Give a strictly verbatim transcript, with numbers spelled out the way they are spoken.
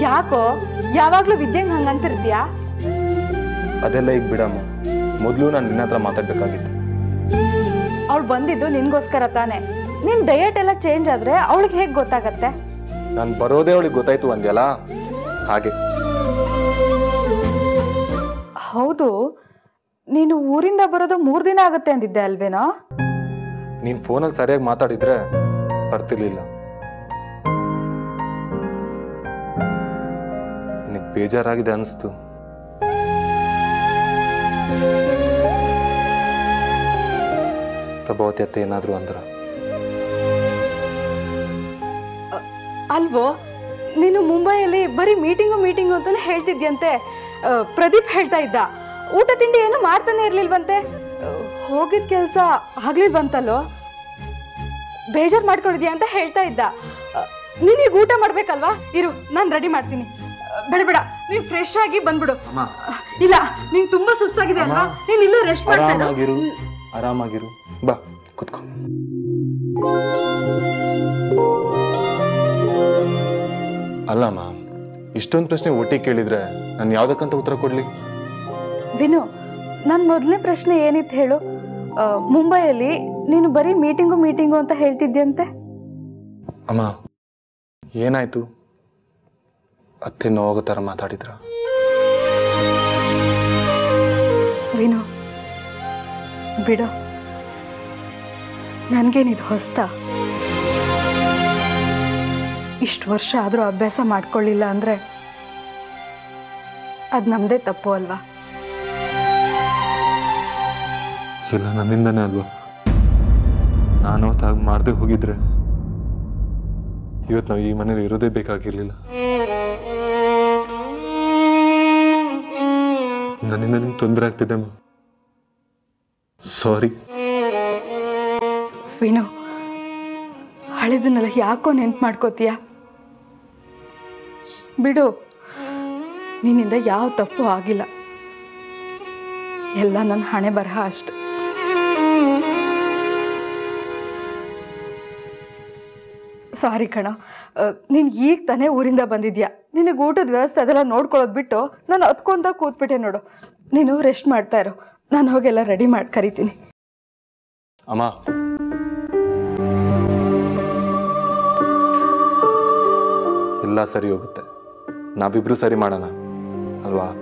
ಯಾಕೋ ಯಾವಾಗ್ಲೂ ವಿದ್ಯೆಂಗೆ ಹಂಗಂತಿರ್ತೀಯಾ? ಅದೆಲ್ಲ ಈಗ ಬಿಡಮ್ಮ, ಮೊದಲು ನಾನು ನಿನ್ನ ಹತ್ರ ಮಾತಾಡ್ಬೇಕಾಗಿತ್ತು. ಅವಳು ಬಂದಿದ್ದು ನಿನ್ಗೋಸ್ಕರ ತಾನೆ. ನಿನ್ ಡಯಟ್ ಎಲ್ಲ ಚೇಂಜ್ ಆದ್ರೆ ಅವಳಿಗೆ ಹೇಗೆ ಗೊತ್ತಾಗತ್ತೆ? ನಾನು ಬರೋದೇ ಅವಳಿಗೆ ಗೊತ್ತಾಯ್ತು ಅಂದ್ಯಲ್ಲ, ಹಾಗೆ. ಹೌದು, ನೀನು ಊರಿಂದ ಬರೋದು ಮೂರ್ ದಿನ ಆಗುತ್ತೆ ಅಂದಿದ್ದೆ ಅಲ್ವೇನೋ? ನೀನ್ ಫೋನಲ್ಲಿ ಸರಿಯಾಗಿ ಮಾತಾಡಿದ್ರೆ ಬರ್ತಿರ್ಲಿಲ್ಲ. ನಿನಗೆ ಬೇಜಾರಾಗಿದೆ ಅನಿಸ್ತು. ಪ್ರಭಾವತಿ ಅತ್ತೆ ಏನಾದ್ರು ಅಂದ್ರ? ಅಲ್ವೋ, ನೀನು ಮುಂಬೈಯಲ್ಲಿ ಬರೀ ಮೀಟಿಂಗು ಮೀಟಿಂಗು ಅಂತಾನೆ ಹೇಳ್ತಿದ್ಯಂತೆ. ಪ್ರದೀಪ್ ಹೇಳ್ತಾ ಇದ್ದ ಊಟ ತಿಂಡಿ ಏನು ಮಾಡ್ತಾನೆ ಇರ್ಲಿಲ್ವಂತೆ. ಹೋಗಿದ್ ಕೆಲ್ಸ ಆಗ್ಲಿಲ್ವಂತಲ್ಲೋ, ಬೇಜಾರ್ ಮಾಡ್ಕೊಂಡಿದ್ಯಾ ಅಂತ ಹೇಳ್ತಾ ಇದ್ದ. ನೀನೀಗ ಊಟ ಮಾಡ್ಬೇಕಲ್ವಾ? ಇರು, ನಾನು ರೆಡಿ ಮಾಡ್ತೀನಿ. ಬೇಡ ಬೇಡ, ನೀನ್ ಫ್ರೆಶ್ ಆಗಿ ಬಂದ್ಬಿಡು. ಇಲ್ಲ, ನೀನ್ ತುಂಬಾ ಸುಸ್ತಾಗಿದೆ ಅಲ್ವಾ? ನೀನ್ ಇಲ್ಲೇ ರೆಸ್ಟ್ ಆರಾಮಾಗಿರು, ಆರಾಮಾಗಿರು. ಬಾ ಕುತ್ಕೋ. ಅಲ್ಲಮ್ಮ, ಇಷ್ಟೊಂದು ಪ್ರಶ್ನೆ ಒಟ್ಟಿಗೆ ಕೇಳಿದ್ರೆ ನಾನು ಯಾವ್ದಕ್ಕಂತ ಉತ್ತರ ಕೊಡ್ಲಿ? ವಿನು, ನನ್ನ ಮೊದಲನೇ ಪ್ರಶ್ನೆ ಏನಿತ್ತು ಹೇಳು? ಮುಂಬೈಯಲ್ಲಿ ನೀನು ಬರೀ ಮೀಟಿಂಗು ಮೀಟಿಂಗು ಅಂತ ಹೇಳ್ತಿದ್ಯಂತೆ. ಅಮ್ಮ, ಏನಾಯ್ತು? ಅತ್ತೆ ನೋವಾಗೋ ಥರ ಮಾತಾಡಿದ್ರ? ವಿನು, ಬಿಡು, ನನಗೇನಿದು ಹೊಸ್ತ. ಇಷ್ಟು ವರ್ಷ ಆದರೂ ಅಭ್ಯಾಸ ಮಾಡ್ಕೊಳ್ಳಿಲ್ಲ ಅಂದರೆ ಅದು ನಮ್ಮದೇ ತಪ್ಪು ಅಲ್ವಾ? ಇಲ್ಲ, ನನ್ನಿಂದನೇ ಅಲ್ವಾ? ನಾನು ತಾಗ ಮಾಡದೆ ಹೋಗಿದ್ರೆ ಇವತ್ತು ನಾವು ಈ ಮನೇಲಿ ಇರೋದೇ ಬೇಕಾಗಿರ್ಲಿಲ್ಲ. ನನ್ನಿಂದ ನಿಮ್ಗೆ ತೊಂದರೆ ಆಗ್ತಿದೆ ಅಮ್ಮ, ಸಾರಿ. ವಿನು, ಹಳೆದನ್ನೆಲ್ಲ ಯಾಕೋ ನೆನ್ಪು ಮಾಡ್ಕೋತೀಯ? ಬಿಡು, ನಿನ್ನಿಂದ ಯಾವ ತಪ್ಪು ಆಗಿಲ್ಲ. ಎಲ್ಲ ನನ್ನ ಹಣೆ ಬರಹ ಅಷ್ಟೆ. ಸಾರಿ ಕಣ, ನೀನು ಈಗ ತಾನೇ ಊರಿಂದ ಬಂದಿದ್ಯಾ. ನಿನಗೆ ಊಟದ ವ್ಯವಸ್ಥೆ ಅದೆಲ್ಲ ನೋಡ್ಕೊಳ್ಳೋದು ಬಿಟ್ಟು ನಾನು ಹತ್ಕೊಂತ ಕೂತ್ಬಿಟ್ಟೆ ನೋಡು. ನೀನು ರೆಸ್ಟ್ ಮಾಡ್ತಾ ಇರು, ನಾನು ಹೋಗೆಲ್ಲ ರೆಡಿ ಮಾಡಿ ಕರಿತೀನಿ. ಅಮ್ಮ, ಎಲ್ಲ ಸರಿ ಹೋಗುತ್ತೆ. ನಾವಿಬ್ರು ಸರಿ ಮಾಡೋಣ ಅಲ್ವಾ?